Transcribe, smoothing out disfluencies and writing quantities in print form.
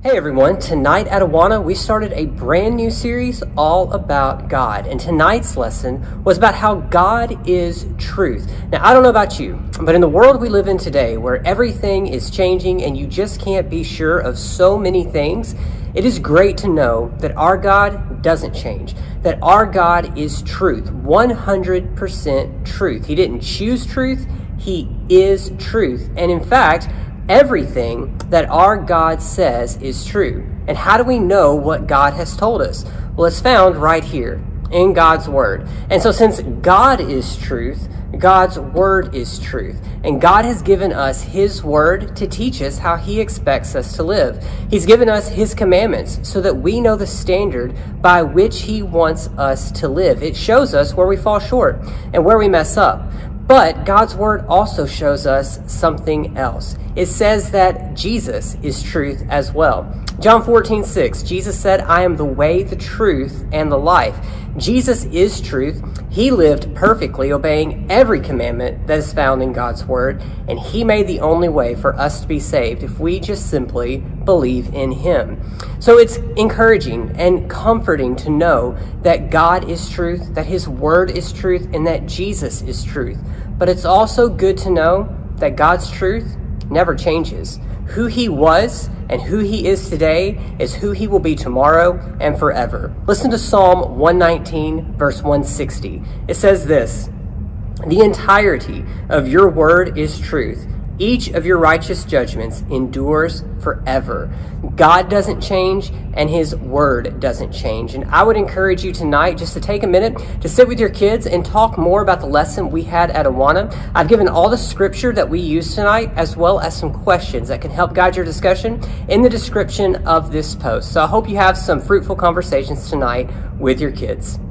Hey everyone, tonight at Awana we started a brand new series all about God, and tonight's lesson was about how God is truth. Now I don't know about you, but in the world we live in today where everything is changing and you just can't be sure of so many things, it is great to know that our God doesn't change, that our God is truth, 100% truth. He didn't choose truth, He is truth, and in fact, everything that our God says is true. And how do we know what God has told us? Well, it's found right here in God's Word. And so since God is truth, God's Word is truth. And God has given us His Word to teach us how He expects us to live. He's given us His commandments so that we know the standard by which He wants us to live. It shows us where we fall short and where we mess up. But God's Word also shows us something else. It says that Jesus is truth as well. John 14:6, Jesus said, "I am the way, the truth, and the life." Jesus is truth. He lived perfectly, obeying every commandment that is found in God's Word, and He made the only way for us to be saved if we just simply believe in Him. So it's encouraging and comforting to know that God is truth, that His Word is truth, and that Jesus is truth. But it's also good to know that God's truth never changes. Who He was and who He is today is who He will be tomorrow and forever. Listen to Psalm 119, verse 160. It says this, "The entirety of your word is truth. Each of your righteous judgments endures forever." God doesn't change and His Word doesn't change. And I would encourage you tonight just to take a minute to sit with your kids and talk more about the lesson we had at Awana. I've given all the scripture that we used tonight as well as some questions that can help guide your discussion in the description of this post. So I hope you have some fruitful conversations tonight with your kids.